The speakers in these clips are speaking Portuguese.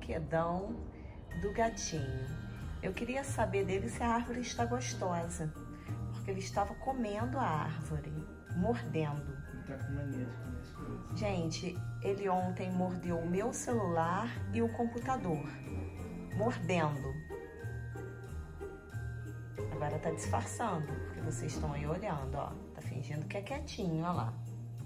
brinquedão do gatinho. Eu queria saber dele se a árvore está gostosa, porque ele estava comendo a árvore, mordendo. Ele tá com mania de comer as coisas. Gente, ele ontem mordeu o meu celular e o computador, mordendo. Agora tá disfarçando, porque vocês estão aí olhando, ó. Tá fingindo que é quietinho, ó lá.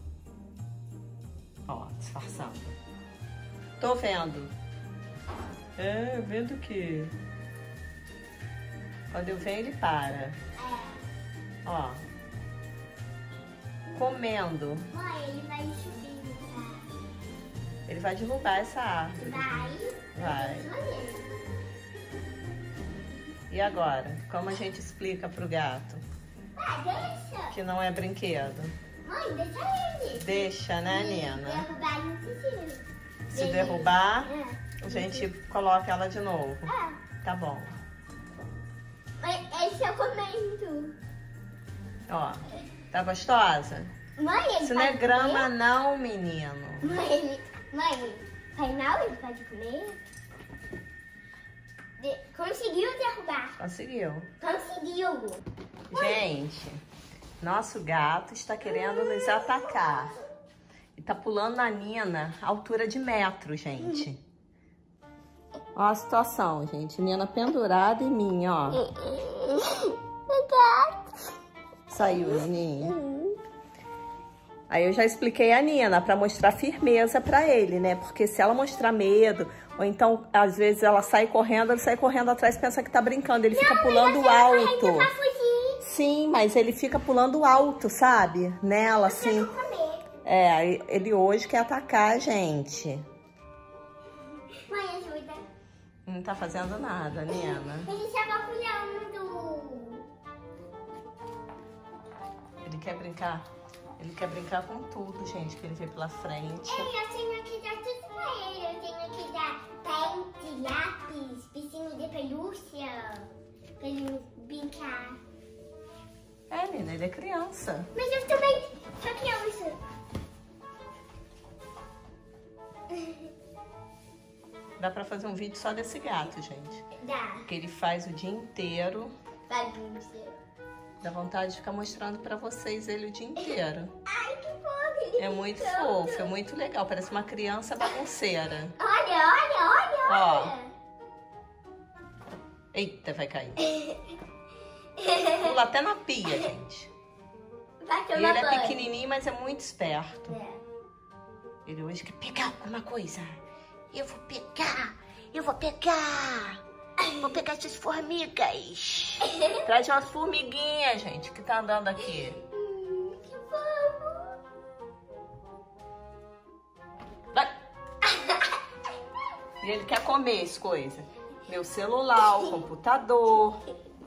Ó, disfarçando. Tô vendo. É, vendo o quê? Quando eu venho, ele para. Ó. Comendo. Mãe, ele vai subir, tá? Ele vai derrubar essa árvore. Vai. E agora? Como a gente explica pro gato? Deixa. Que não é brinquedo. Mãe, deixa ele. Deixa, né, Nina? Derrubar não precisa. Se derrubar, É. a gente coloca ela de novo. Tá bom. Mãe, ele está comendo. Ó, tá gostosa? Mãe, ele Isso não é pode grama comer? não, menino. Mãe, pai não, ele pode comer? Conseguiu derrubar. Conseguiu. Conseguiu. Gente, nosso gato está querendo nos atacar. E tá pulando na Nina, altura de metro, gente. Ó a situação, gente. Nina pendurada em mim, ó. Saiu, Nininha. Aí eu já expliquei a Nina pra mostrar firmeza pra ele, né? Porque se ela mostrar medo, ou então às vezes ela sai correndo, ele sai correndo atrás, pensa que tá brincando, ele fica pulando alto. Sim, mas ele fica pulando alto, sabe? Nela, assim. É, ele hoje quer atacar a gente. Mãe, ajuda. Não tá fazendo nada, Nina. Ele estava pulando. Ele quer brincar? Ele quer brincar com tudo, gente, que ele vê pela frente. Eu tenho que dar tudo pra ele. Eu tenho que dar pente, lápis, bichinho de pelúcia, pra ele brincar. É, Nina, ele é criança. Mas eu também sou criança. Dá pra fazer um vídeo só desse gato, gente. Dá. Que ele faz o dia inteiro. Bagunça. Dá vontade de ficar mostrando pra vocês ele o dia inteiro. Ai, que fofo. É muito fofo, é muito legal. Parece uma criança bagunceira. Olha. Ó. Eita, vai cair. Pula até na pia, gente. Vai E tomar ele é banho. pequenininho, mas é muito esperto. É. Ele hoje quer pegar alguma coisa. Eu vou pegar. Vou pegar essas formigas. Traz umas formiguinhas, gente, que tá andando aqui. Que fofo. Vai. E ele quer comer as coisas. Meu celular, o computador.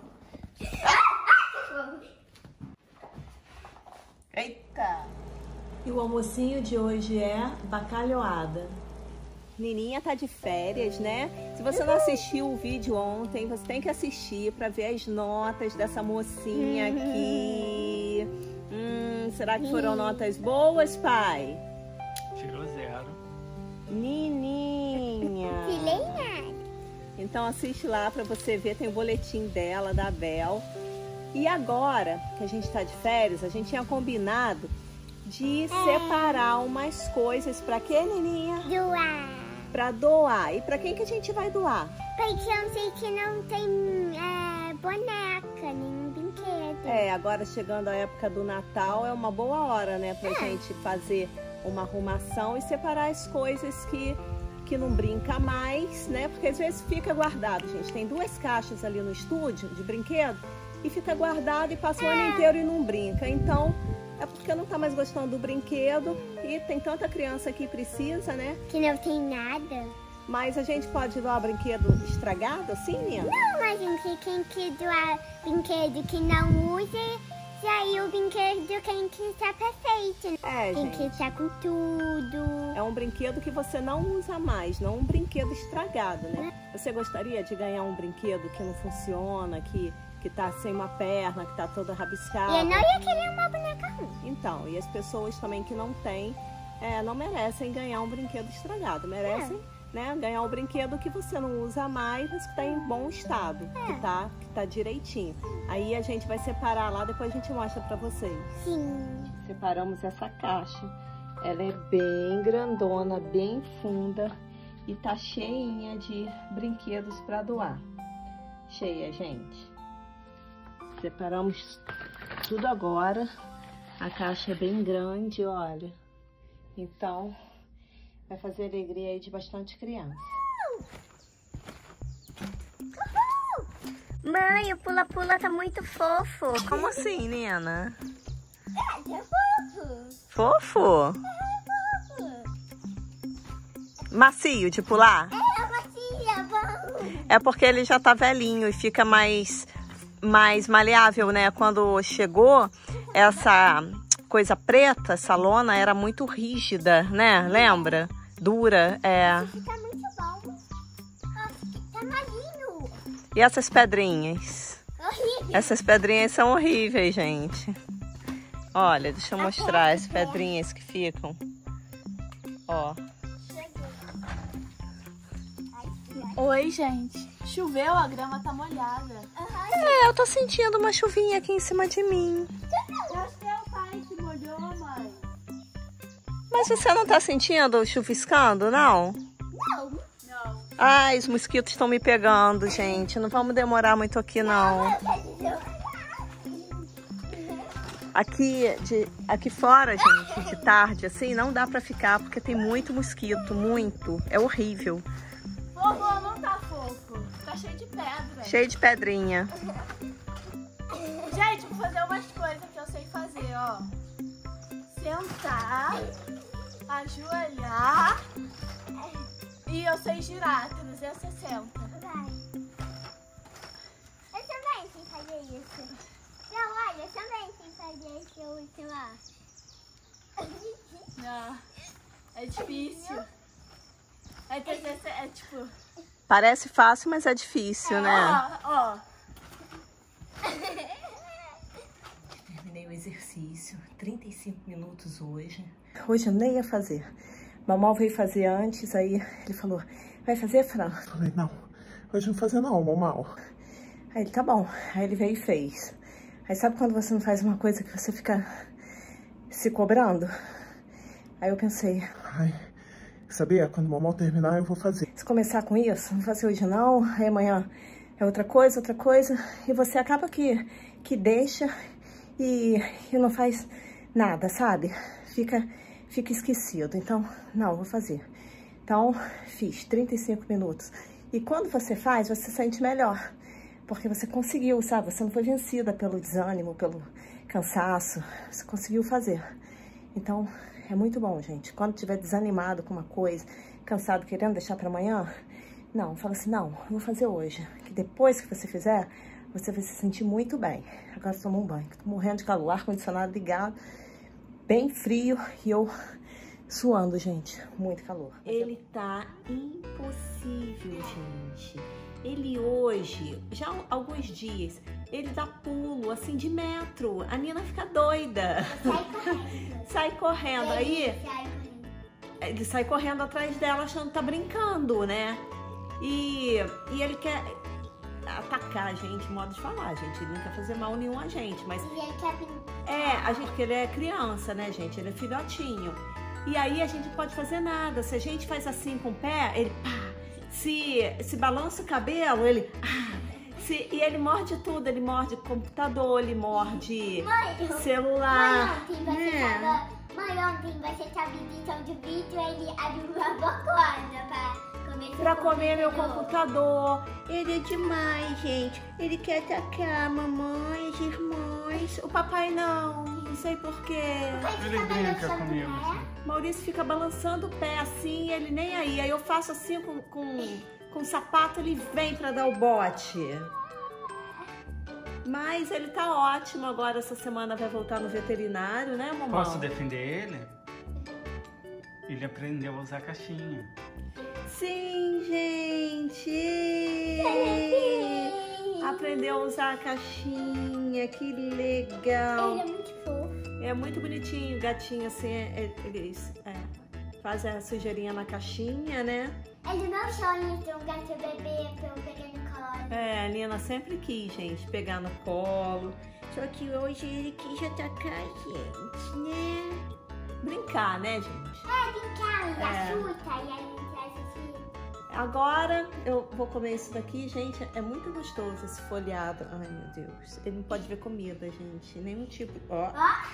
Eita! E o almocinho de hoje é bacalhoada. Nininha tá de férias, né? Se você não assistiu o vídeo ontem, você tem que assistir para ver as notas dessa mocinha aqui. Será que foram notas boas, pai? Tirou 0. Nininha! Então assiste lá para você ver, tem o boletim dela, da Bel. E agora que a gente tá de férias, a gente tinha combinado de separar umas coisas para quê, Nininha? Doar. Para doar. E para quem que a gente vai doar? Pra criança que não tem boneca, nem brinquedo. É, agora chegando a época do Natal, é uma boa hora, né, pra gente fazer uma arrumação e separar as coisas que não brinca mais, né? Porque às vezes fica guardado, gente. Tem 2 caixas ali no estúdio de brinquedo e fica guardado e passa o ano inteiro e não brinca. Então, é porque não tá mais gostando do brinquedo e tem tanta criança que precisa, né? Que não tem nada. Mas a gente pode doar brinquedo estragado assim, Nina? Não, mas a gente tem que doar brinquedo que não usa, e aí o brinquedo tem que estar perfeito. É, Tem gente. que estar com tudo. É um brinquedo que você não usa mais, não um brinquedo estragado, né? Você gostaria de ganhar um brinquedo que não funciona, que tá sem uma perna, que tá toda rabiscada? E eu não ia querer uma boneca ruim. Então, e as pessoas também que não têm, não merecem ganhar um brinquedo estragado, merecem né, ganhar o brinquedo que você não usa mais, mas que tá em bom estado, que tá direitinho. Aí a gente vai separar lá, depois a gente mostra pra vocês. Sim. Separamos essa caixa. Ela é bem grandona, bem funda e tá cheinha de brinquedos para doar. Cheia, gente. Separamos tudo agora. A caixa é bem grande, olha. Então, vai fazer alegria aí de bastante criança. Mãe, o pula-pula tá muito fofo. Como assim, Nina? É fofo. Fofo? É fofo. Macio de pular? É macia, vamos. É porque ele já tá velhinho e fica mais maleável, né? Quando chegou, essa coisa preta, essa lona, era muito rígida, né? Lembra? Dura, é. Fica muito bom. Tá malinho. E essas pedrinhas? Horrível. Essas pedrinhas são horríveis, gente. Olha, deixa eu mostrar as pedrinhas que ficam. Ó. Oi, gente. Choveu, a grama tá molhada. É, eu tô sentindo uma chuvinha aqui em cima de mim. Acho que é o pai que molhou, mãe. Mas você não tá sentindo chuviscando, não? Não. Não. Ai, os mosquitos estão me pegando, gente. Não vamos demorar muito aqui, não. Aqui fora, gente, de tarde, assim, não dá pra ficar, porque tem muito mosquito, muito. É horrível. Vovô, não tá fofo. Tá cheio de pedra. Cheio de pedrinha. Gente, vou fazer umas coisas que eu sei fazer, ó. Sentar, ajoelhar e eu sei girar 360. Vai. Eu também sei fazer isso. Não, olha, eu também sei fazer esse último lá. Não, é difícil. É que às vezes é tipo... Parece fácil, mas é difícil, né? Ó. Terminei o exercício, 35 minutos hoje. Hoje eu nem ia fazer. Mamãe veio fazer antes, aí ele falou, vai fazer, Fran? Falei, não, hoje não vou fazer não, Mamal. Aí ele, tá bom. Aí ele veio e fez. Aí sabe quando você não faz uma coisa que você fica se cobrando? Aí eu pensei... Ai, sabia? Quando o Mamal terminar, eu vou fazer. Se começar com isso, não vou fazer hoje não, aí amanhã é outra coisa, e você acaba que deixa e não faz nada, sabe? Fica esquecido. Então, não, vou fazer. Então, fiz 35 minutos. E quando você faz, você se sente melhor. Porque você conseguiu, sabe? Você não foi vencida pelo desânimo, pelo cansaço. Você conseguiu fazer. Então, é muito bom, gente. Quando estiver desanimado com uma coisa, cansado, querendo deixar para amanhã, não, fala assim, não, eu vou fazer hoje. Que depois que você fizer, você vai se sentir muito bem. Agora tomar um banho. Tô morrendo de calor, ar-condicionado ligado, bem frio e eu suando, gente. Muito calor. Ele tá impossível, gente. Ele hoje, já há alguns dias, ele dá pulo, assim, de metro. A Nina fica doida. Sai correndo. Aí, ele sai correndo atrás dela, achando que tá brincando, né? E ele quer atacar a gente, modo de falar, gente. Ele não quer fazer mal nenhum a gente, mas... a gente, porque ele é criança, né, gente? Ele é filhotinho. E aí a gente não pode fazer nada. Se a gente faz assim com o pé, ele pá. Se balança o cabelo, ele... e ele morde tudo. Ele morde computador, ele morde celular. Mãe, ontem você tava editando vídeo, ele abriu uma bocona pra comer meu computador. Ele é demais, gente. Ele quer atacar a mamãe, as irmãs. O papai não sei porquê. Ele brinca comigo. Maurício fica balançando o pé assim, ele nem aí. Aí eu faço assim com o sapato, ele vem pra dar o bote. Mas ele tá ótimo agora. Essa semana vai voltar no veterinário, né, mamãe? Posso defender ele? Ele aprendeu a usar a caixinha. Sim, gente! Aprendeu a usar a caixinha, que legal! Ele é muito fofo. É muito bonitinho, gatinho, assim, eles fazem a sujeirinha na caixinha, né? É do meu sonho ter um gato bebê pra eu pegar no colo. É, a Nina sempre quis, gente, pegar no colo. Só que hoje ele quis atacar a gente, né? Brincar, né, gente? Brincar, e assusta, e a gente traz assim. Agora eu vou comer isso daqui, gente. É muito gostoso esse folhado. Ai, meu Deus. Ele não pode ver comida, gente. Nenhum tipo. Ó.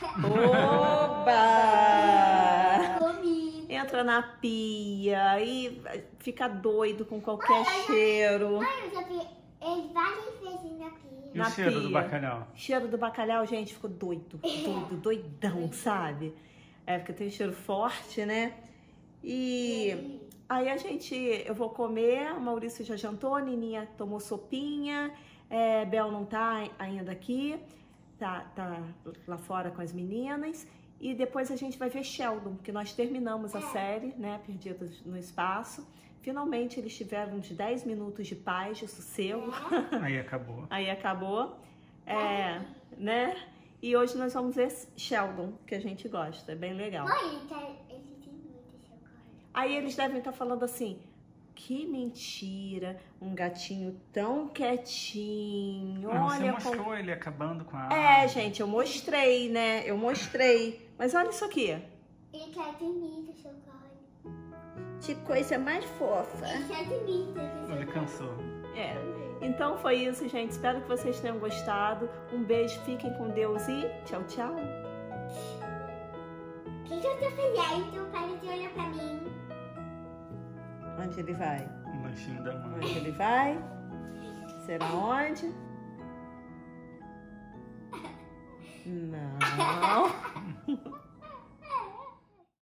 Oba! Comi. Entra na pia e fica doido com qualquer cheiro. Ai, eu já vi ele várias vezes na pia. E Na o cheiro do pia. bacalhau? Cheiro do bacalhau, gente, ficou doidão, sabe? É, porque tem um cheiro forte, né? E aí eu vou comer, o Maurício já jantou, a Nininha tomou sopinha, Bel não tá ainda aqui, tá lá fora com as meninas. E depois a gente vai ver Sheldon, porque nós terminamos a série, né, Perdidos no Espaço. Finalmente eles tiveram uns 10 minutos de paz, de sossego. Aí acabou. Aí acabou, né? E hoje nós vamos ver Sheldon, que a gente gosta, é bem legal. Mãe, ele tem muito chocolate. Aí eles devem estar falando assim, que mentira, um gatinho tão quietinho, Ah, você olha mostrou ele acabando com a gente, eu mostrei, né? Eu mostrei. Mas olha isso aqui. Ele tem muito chocolate. Que coisa mais fofa. Ele tem muito Ele chocolate. cansou. Então foi isso, gente. Espero que vocês tenham gostado. Um beijo, fiquem com Deus e tchau, tchau. O que eu tô fazendo? Para de olhar pra mim. Onde ele vai? O lanchinho da mãe. Onde ele vai? Será onde? Não.